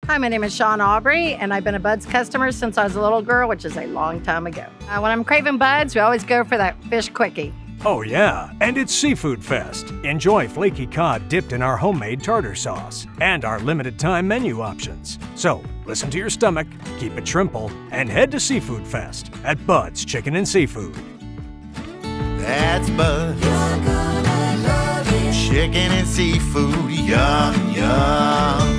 Hi, my name is Shawn Aubrey, and I've been a Bud's customer since I was a little girl, which is a long time ago. When I'm craving Bud's, we always go for that fish quickie. Oh yeah, and it's Seafood Fest. Enjoy flaky cod dipped in our homemade tartar sauce and our limited time menu options. So, listen to your stomach, keep it shrimple, and head to Seafood Fest at Bud's Chicken and Seafood. That's Bud's. You're gonna love it. Chicken and seafood, yum, yum.